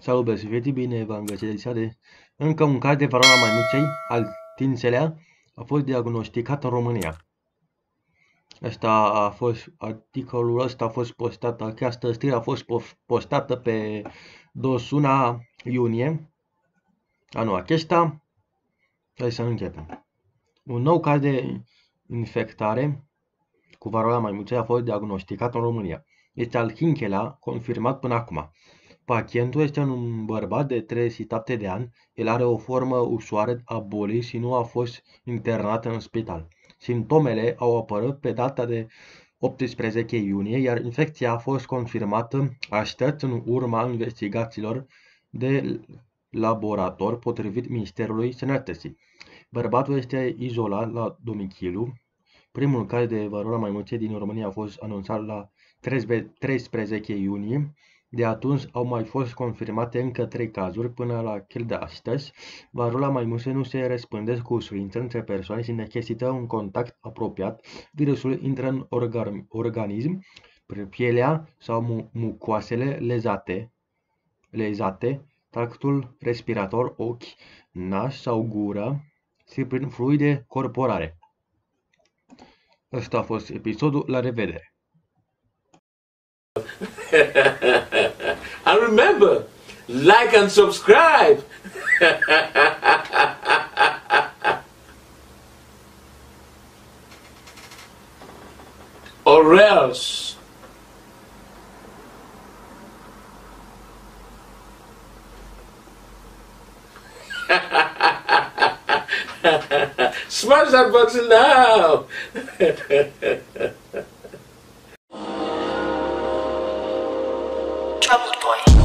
Salut, băieți, bine v-am găsit de încă un caz de varroa maimuței, al tinselea, a fost diagnosticat în România. Articolul ăsta a fost postat, această știre a fost postată pe 21 iunie anul acesta. Hai să începem. Un nou caz de infectare cu varroa maimuței a fost diagnosticat în România. Este al 5-lea confirmat până acum. Pacientul este un bărbat de 37 de ani, el are o formă ușoară a bolii și nu a fost internat în spital. Simptomele au apărut pe data de 18 iunie, iar infecția a fost confirmată astăzi în urma investigațiilor de laborator potrivit Ministerului Sănătății. Bărbatul este izolat la domiciliu. Primul caz de varroa maimuței din România a fost anunțat la 13 iunie. De atunci au mai fost confirmate încă 3 cazuri până la cel de astăzi. Varroa maimuței nu se răspândesc cu ușurință între persoane și necesită un contact apropiat. Virusul intră în organism, pielea sau mucoasele lezate, tractul respirator, ochi, nas sau gură și prin fluide corporale. Ăsta a fost episodul, la revedere! And remember, like and subscribe. Or else. Smash that button now. Troubled boy.